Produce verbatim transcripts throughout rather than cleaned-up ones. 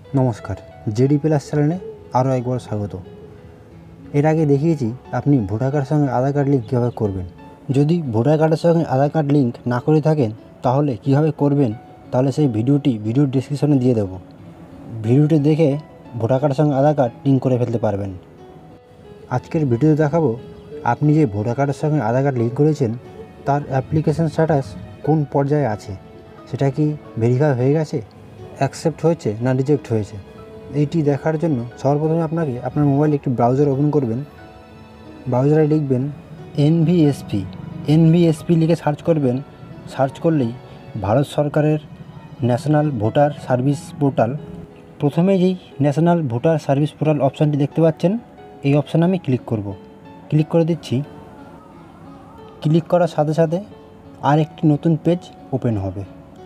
নমস্কার, JD plus চ্যানেলে আরও একবার স্বাগত। এর আগে দেখিয়েছি আপনি ভোটার কার্ডের সঙ্গে আধার কার্ড লিঙ্ক কীভাবে করবেন। যদি ভোটার কার্ডের সঙ্গে আধার কার্ড লিঙ্ক না করে থাকেন তাহলে কীভাবে করবেন, তাহলে সেই ভিডিওটি ভিডিওর ডেসক্রিপশনে দিয়ে দেবো। ভিডিওটি দেখে ভোটার কার্ডের সঙ্গে আধার কার্ড লিঙ্ক করে ফেলতে পারবেন। আজকের ভিডিওতে দেখাবো আপনি যে ভোটার কার্ডের সঙ্গে আধার কার্ড লিঙ্ক করেছেন তার অ্যাপ্লিকেশন স্ট্যাটাস কোন পর্যায়ে আছে, সেটা কি ভেরিফাই হয়ে গেছে, অ্যাকসেপ্ট হয়েছে না রিজেক্ট হয়েছে। এইটি দেখার জন্য সর্বপ্রথমে আপনাকে আপনার মোবাইলে একটি ব্রাউজার ওপেন করবেন। ব্রাউজারে লিখবেন এনভিএসপি এনভিএসপি লিখে সার্চ করবেন। সার্চ করলেই ভারত সরকারের ন্যাশনাল ভোটার সার্ভিস পোর্টাল, প্রথমে যেই ন্যাশনাল ভোটার সার্ভিস পোর্টাল অপশানটি দেখতে পাচ্ছেন, এই অপশানে আমি ক্লিক করব। ক্লিক করে দিচ্ছি। ক্লিক করার সাথে সাথে আর একটি নতুন পেজ ওপেন হবে।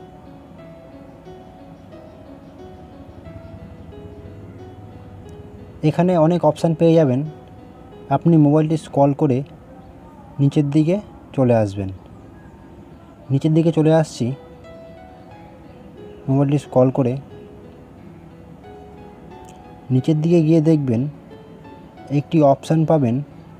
এখানে অনেক অপশান পেয়ে যাবেন। আপনি মোবাইলটি স্ক্রল করে নিচের দিকে চলে আসবেন। নিচের দিকে চলে আসছি। মোবাইলটি স্ক্রল করে নিচের দিকে গিয়ে দেখবেন একটি অপশান পাবেন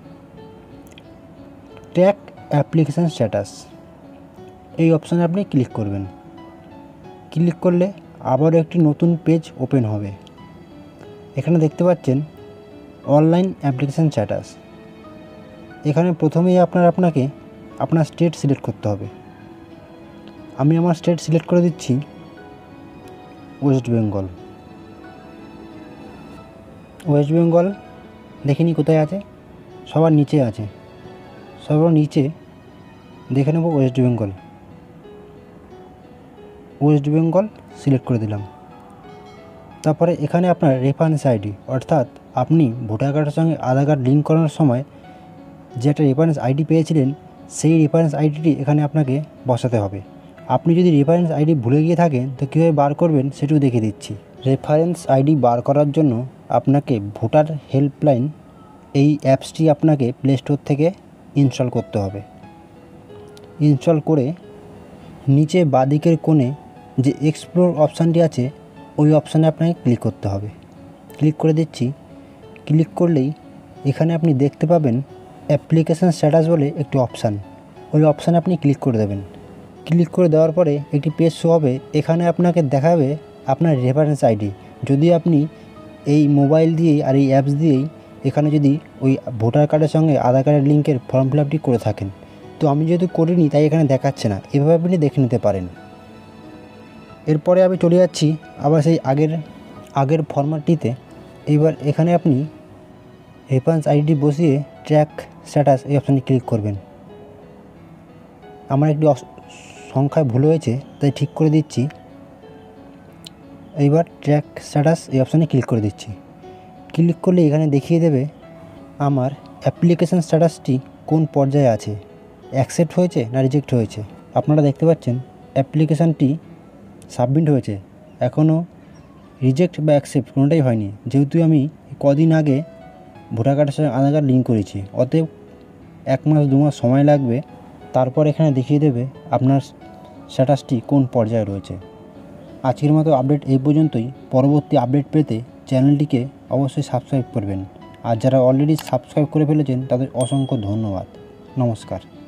ট্র্যাক অ্যাপ্লিকেশান স্ট্যাটাস। এই অপশানে আপনি ক্লিক করবেন। ক্লিক করলে আবারও একটি নতুন পেজ ওপেন হবে। এখানে দেখতে পাচ্ছেন অনলাইন অ্যাপ্লিকেশান স্ট্যাটাস। এখানে প্রথমেই আপনার আপনাকে আপনার স্টেট সিলেক্ট করতে হবে। আমি আমার স্টেট সিলেক্ট করে দিচ্ছি ওয়েস্ট বেঙ্গল। ওয়েস্ট বেঙ্গল দেখিনি কোথায় আছে, সবার নিচে আছে। সবার নিচে দেখে নেব West Bengal. West Bengal select করে দিলাম। তারপরে এখানে আপনার রেফারেন্স আইডি, অর্থাৎ আপনি ভোটার কার্ডের সঙ্গে আধার কার্ড লিঙ্ক করানোর সময় যে একটা রেফারেন্স আইডি পেয়েছিলেন, সেই রেফারেন্স আইডিটি এখানে আপনাকে বসাতে হবে। আপনি যদি রেফারেন্স আইডি ভুলে গিয়ে থাকেন তো কীভাবে বার করবেন সেটিও দেখিয়ে দিচ্ছি। রেফারেন্স আইডি বার করার জন্য আপনাকে ভোটার হেল্পলাইন এই অ্যাপসটি আপনাকে প্লে স্টোর থেকে ইনস্টল করতে হবে। ইনস্টল করে নিচে বাঁদিকের কোণে যে এক্সপ্লোর অপশানটি আছে, ওই অপশানে আপনাকে ক্লিক করতে হবে। ক্লিক করে দিচ্ছি। ক্লিক করলেই এখানে আপনি দেখতে পাবেন অ্যাপ্লিকেশান স্ট্যাটাস বলে একটি অপশান। ওই অপশানে আপনি ক্লিক করে দেবেন। ক্লিক করে দেওয়ার পরে একটি পেজ শো হবে। এখানে আপনাকে দেখাবে আপনার রেফারেন্স আইডি। যদি আপনি এই মোবাইল দিয়েই আর এই অ্যাপস দিয়েই এখানে যদি ওই ভোটার কার্ডের সঙ্গে আধার কার্ডের লিঙ্কের ফর্ম ফিল আপটি করে থাকেন, তো আমি যেহেতু করিনি তাই এখানে দেখাচ্ছে না। এভাবে আপনি দেখে নিতে পারেন। এরপরে আমি চলে যাচ্ছি আবার সেই আগের আগের ফরম্যাটটিতে। এইবার এখানে আপনি রেফারেন্স আইডি বসিয়ে ট্র্যাক স্ট্যাটাস এই অপশানে ক্লিক করবেন। আমার একটি সংখ্যায় ভুল হয়েছে তাই ঠিক করে দিচ্ছি। এইবার ট্র্যাক স্ট্যাটাস এই অপশানে ক্লিক করে দিচ্ছি। ক্লিক করলে এখানে দেখিয়ে দেবে আমার অ্যাপ্লিকেশান স্ট্যাটাসটি কোন পর্যায়ে আছে, অ্যাকসেপ্ট হয়েছে না রিজেক্ট হয়েছে। আপনারা দেখতে পাচ্ছেন অ্যাপ্লিকেশানটি সাবমিট হয়েছে, এখনও রিজেক্ট বা অ্যাকসেপ্ট কোনোটাই হয়নি। যেহেতু আমি কদিন আগে ভোটার কার্ডের সঙ্গে আধার কার্ড লিঙ্ক করেছি, অতএব এক মাস দু মাস সময় লাগবে। তারপর এখানে দেখিয়ে দেবে আপনার স্ট্যাটাসটি কোন পর্যায়ে রয়েছে। আজকের মতো আপডেট এই পর্যন্তই। পরবর্তী আপডেট পেতে চ্যানেলটিকে অবশ্যই সাবস্ক্রাইব করবেন। আর যারা অলরেডি সাবস্ক্রাইব করে ফেলেছেন তাদের অসংখ্য ধন্যবাদ। নমস্কার।